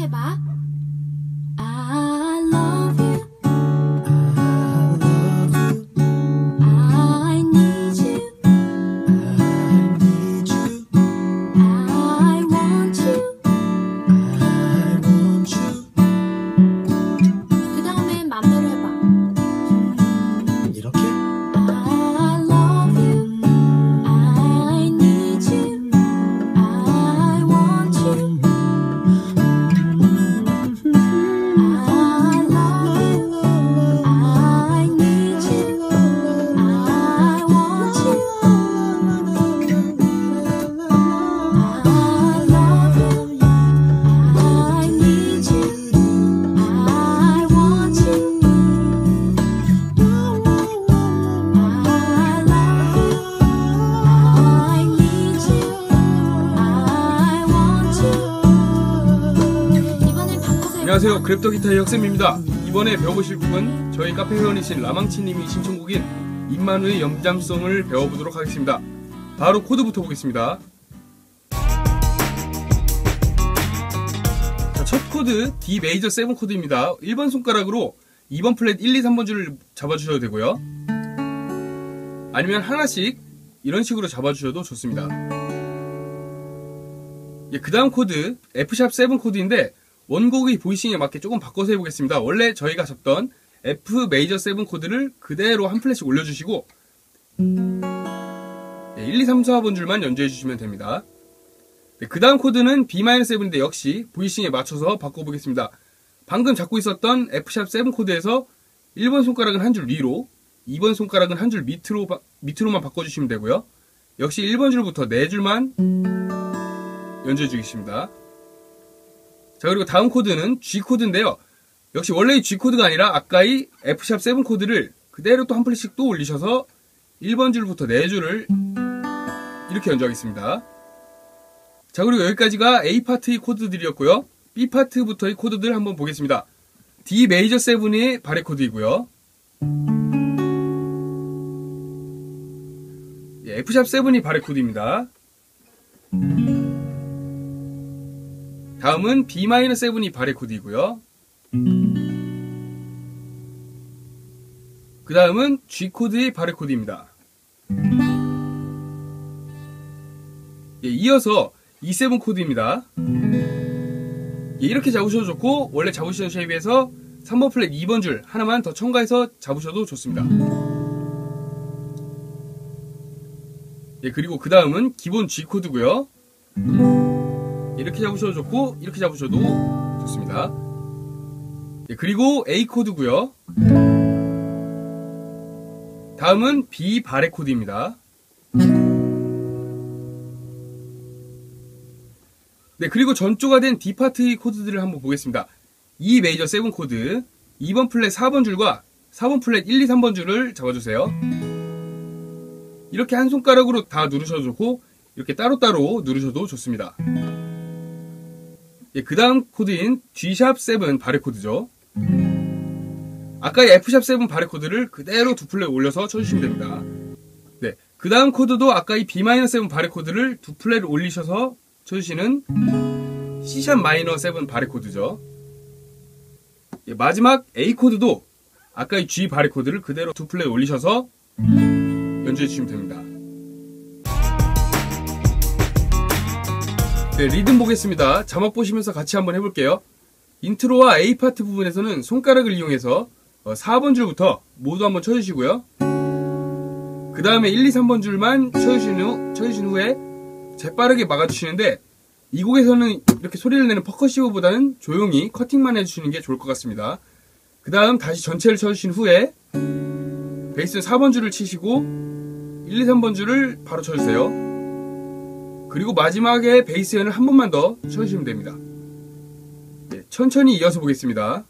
해봐. I love you. I need you. I want you. 그 다음엔 맘대로 해봐. 이렇게? I love you. I need you. I want you. I love you. I need you. I want you. I love you. I need you. I want you. I love you. I need you. I want you. 이번엔 바꿔서 해봐. 안녕하세요. 그랩더 기타의 혁쌤입니다. 이번에 배워보실 곡은 저희 카페 회원이신 라망치님이 신청곡인 임만우의 염잠송을 배워보도록 하겠습니다. 바로 코드부터 보겠습니다. 자, 첫 코드 D 메이저 7 코드입니다. 1번 손가락으로 2번 플랫 1, 2, 3번 줄을 잡아주셔도 되고요. 아니면 하나씩 이런 식으로 잡아주셔도 좋습니다. 그 다음 코드 F#7 코드인데 원곡의 보이싱에 맞게 조금 바꿔서 해보겠습니다. 원래 저희가 잡던 F 메이저 7 코드를 그대로 한 플랫씩 올려주시고 1, 2, 3, 4번 줄만 연주해주시면 됩니다. 그 다음 코드는 B-7인데 역시 보이싱에 맞춰서 바꿔보겠습니다. 방금 잡고 있었던 F#7 코드에서 1번 손가락은 한 줄 위로, 2번 손가락은 한 줄 밑으로만 바꿔주시면 되고요. 역시 1번 줄부터 4줄만 연주해주겠습니다. 자, 그리고 다음 코드는 G 코드인데요. 역시 원래의 G 코드가 아니라 아까의 F#7 코드를 그대로 또 한 플랫씩 또 올리셔서 1번 줄부터 4줄을 이렇게 연주하겠습니다. 자, 그리고 여기까지가 A 파트의 코드들이었고요. B 파트부터의 코드들 한번 보겠습니다. D 메이저 7의 바레 코드이고요. F#7이 바레 코드입니다. 다음은 B-7이 바레 코드이고요. 그 다음은 G 코드의 바레 코드입니다. 이어서 E7 코드입니다. 이렇게 잡으셔도 좋고 원래 잡으시는 쉐입에서 3번 플랫 2번 줄 하나만 더 첨가해서 잡으셔도 좋습니다. 그리고 그 다음은 기본 G 코드고요. 이렇게 잡으셔도 좋고 이렇게 잡으셔도 좋습니다. 그리고 A 코드고요. 다음은 B 바레 코드입니다. 그리고 전조가 된 D 파트의 코드들을 한번 보겠습니다. E 메이저 7 코드 2번 플랫 4번 줄과 4번 플랫 1, 2, 3번 줄을 잡아주세요. 이렇게 한 손가락으로 다 누르셔도 좋고 이렇게 따로따로 누르셔도 좋습니다. 그 다음 코드인 G#7 바레 코드죠. 아까의 F#7 바레 코드를 그대로 두 플랫 올려서 쳐주시면 됩니다. 그 다음 코드도 아까의 B-7 바레 코드를 두 플랫 올리셔서 쳐주시는 C#7 바레 코드죠. 마지막 A 코드도 아까의 G 바레 코드를 그대로 두 플랫 올리셔서 연주해 주시면 됩니다. 리듬 보겠습니다. 자막 보시면서 같이 한번 해볼게요. 인트로와 A 파트 부분에서는 손가락을 이용해서 4번 줄부터 모두 한번 쳐주시고요. 그 다음에 1, 2, 3번 줄만 쳐주신 후에 재빠르게 막아주시는데 이 곡에서는 이렇게 소리를 내는 퍼커시브보다는 조용히 커팅만 해주시는 게 좋을 것 같습니다. 그 다음 다시 전체를 쳐주신 후에 베이스는 4번 줄을 치시고 1, 2, 3번 줄을 바로 쳐주세요. 그리고 마지막에 베이스 연을 한 번만 더 쳐주시면 됩니다. 천천히 이어서 보겠습니다.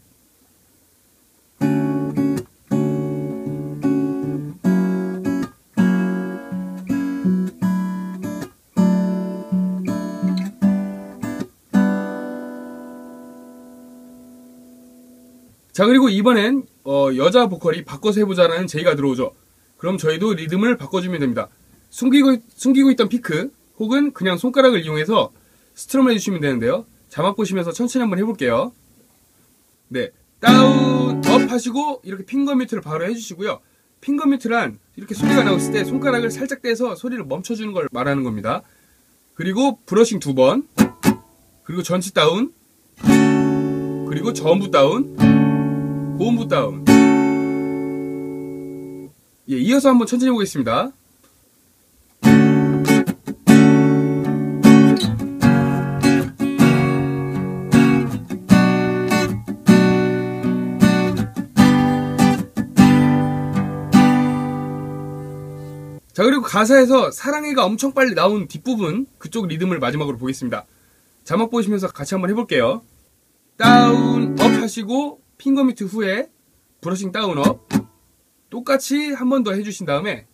자, 그리고 이번엔 여자 보컬이 바꿔서 해보자라는 제의가 들어오죠. 그럼 저희도 리듬을 바꿔주면 됩니다. 숨기고 있던 피크 혹은 그냥 손가락을 이용해서 스트럼을 해주시면 되는데요. 자막 보시면서 천천히 한번 해볼게요. 네, 다운, 업 하시고 이렇게 핑거 뮤트를 바로 해주시고요. 핑거 뮤트란 이렇게 소리가 나왔을 때 손가락을 살짝 떼서 소리를 멈춰주는 걸 말하는 겁니다. 그리고 브러싱 2번, 그리고 전치 다운, 그리고 저음부 다운, 고음부 다운. 예, 이어서 한번 천천히 해보겠습니다. 자, 그리고 가사에서 사랑해가 엄청 빨리 나온 뒷부분, 그쪽 리듬을 마지막으로 보겠습니다. 자막 보시면서 같이 한번 해볼게요. 다운, 업 하시고 핑거 뮤트 후에 브러싱 다운, 업 똑같이 한 번 더 해주신 다음에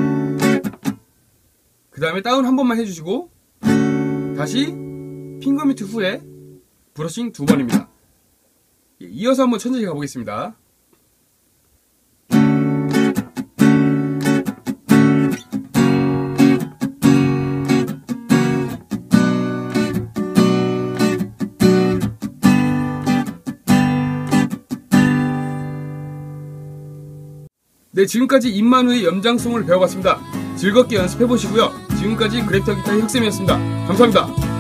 그 다음에 다운 한 번만 해주시고 다시 핑거 뮤트 후에 브러싱 2번입니다. 이어서 한번 천천히 가보겠습니다. 네, 지금까지 임만우의 염장송을 배워봤습니다. 즐겁게 연습해보시고요. 지금까지 그래프터 기타의 혁쌤이었습니다. 감사합니다.